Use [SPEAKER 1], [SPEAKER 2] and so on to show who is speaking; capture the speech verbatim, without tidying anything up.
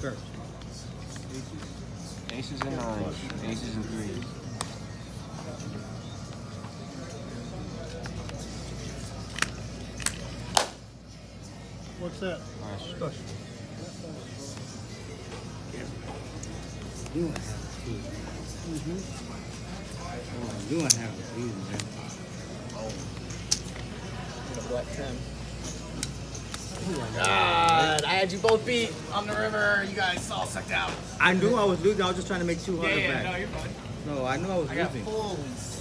[SPEAKER 1] first?
[SPEAKER 2] Aces and nines. Aces and threes.
[SPEAKER 3] What's that?
[SPEAKER 2] Flush.
[SPEAKER 1] You want to have a two. Mm-hmm. Oh, you want to have a two, man.
[SPEAKER 4] Oh. A black ten. God, I had you both beat on the river. You guys all sucked out.
[SPEAKER 1] I knew I was losing. I was just trying to make two hundred
[SPEAKER 4] yeah, yeah,
[SPEAKER 1] back.
[SPEAKER 4] no, you're fine.
[SPEAKER 1] No, I knew I was
[SPEAKER 4] I got
[SPEAKER 1] losing.
[SPEAKER 4] fully